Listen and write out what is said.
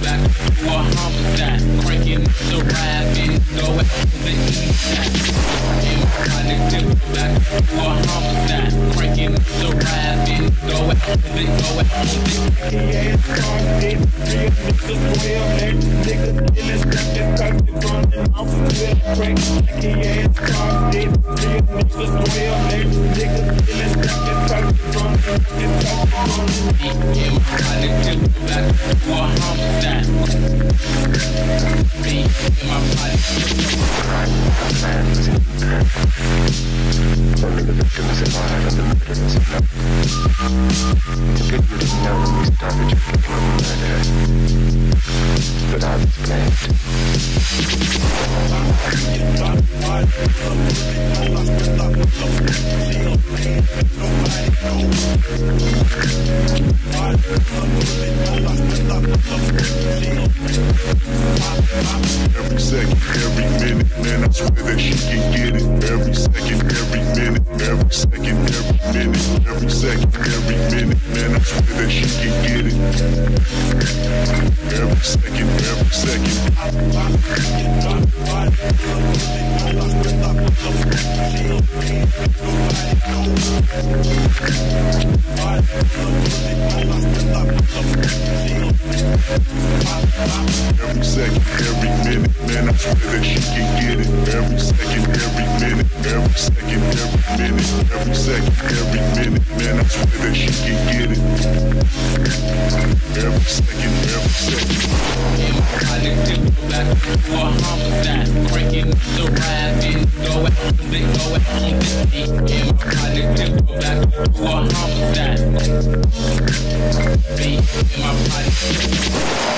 back to a homicide. Cranking the ride and go out to the east side. And my project dip back to a homicide. Cranking the ride and go out to the ass car shit, real niggas well neck, niggas in the second country running off with a crack. Ass car shit, real niggas well neck, niggas in the second country running off with a crack. and my project dip back to a homicide. Me and my project. Only the victims alive and the murderers know. It's a good you didn't know when we started your kicking of murder. But I was blamed. Every second, every minute, man, I swear that she can get it. Every second, every minute, every second, every minute, every second, every minute, man, I swear that she can get it. Every second, every second. Every second, every minute, man, I swear that she can get it. Every second, every minute, every second, every minute, every second, every minute, man, I swear that she can get it. Every second, every second. And my project dip back to a homicide. Cranking the ride and go out to the east. And my project dip back to a homicide. Me and my project.